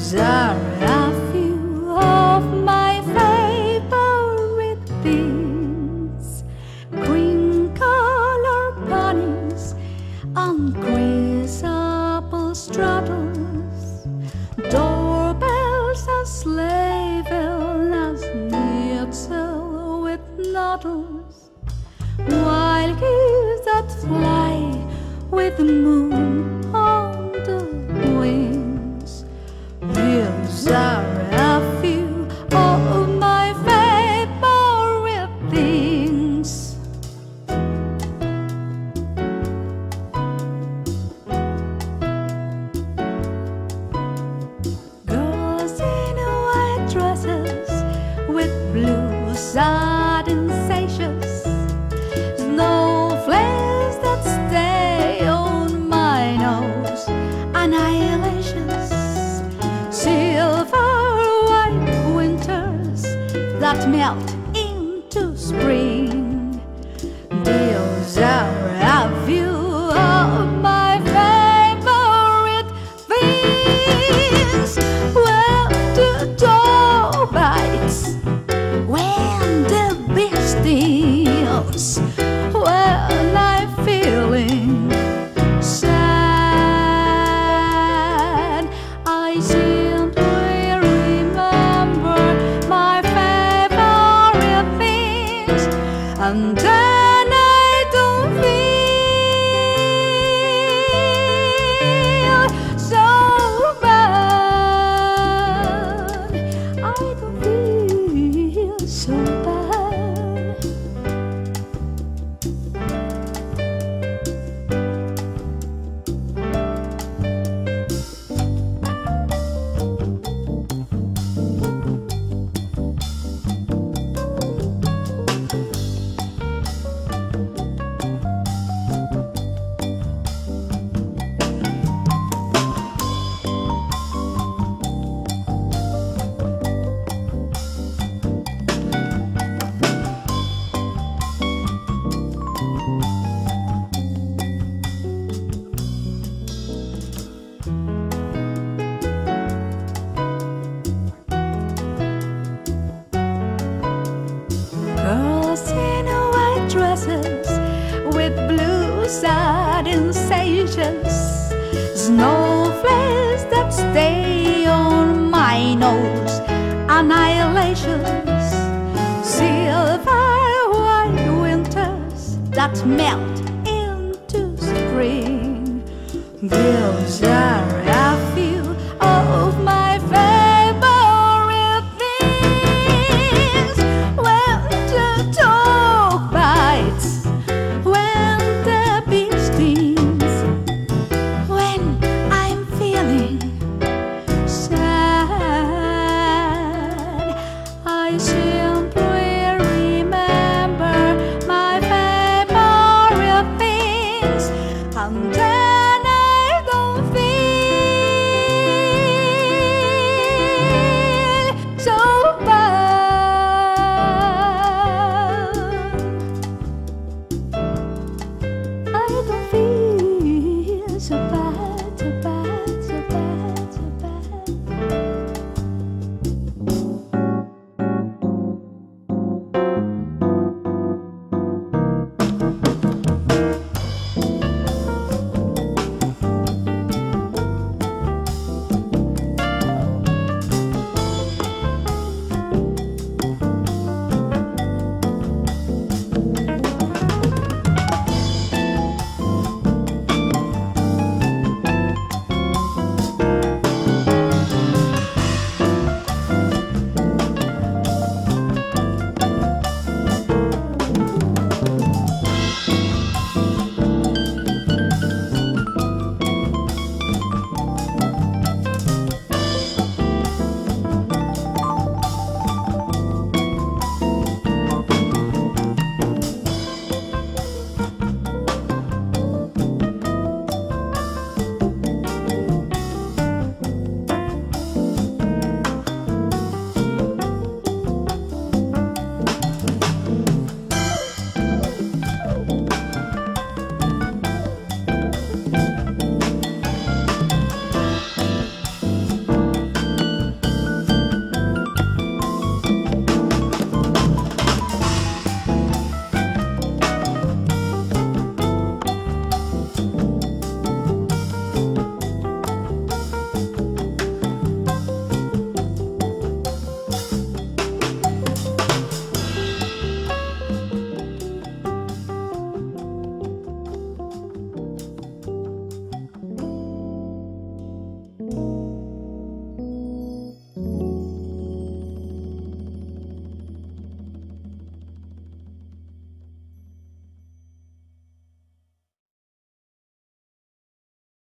These are a few of my favorite things: green color bunnies on green-apple straddles, doorbells as sleigh bells as knitzel with noddles, wild geese that fly with the moon on the wings. These are a few of my favorite things. Girls in white dresses with blue satin sashes, snowflakes that stay on my nose, annihilations, silver white winters that melt into spring. These are a few of my favorite things. When the dog bites, when the bee stings, when I'm feeling sad, I simply remember my favorite things, and then I don't feel so bad. I don't feel so bad. Girls in white dresses with blue satin sashes, snowflakes that stay on my nose, annihilations, silver white winters that melt into spring. These are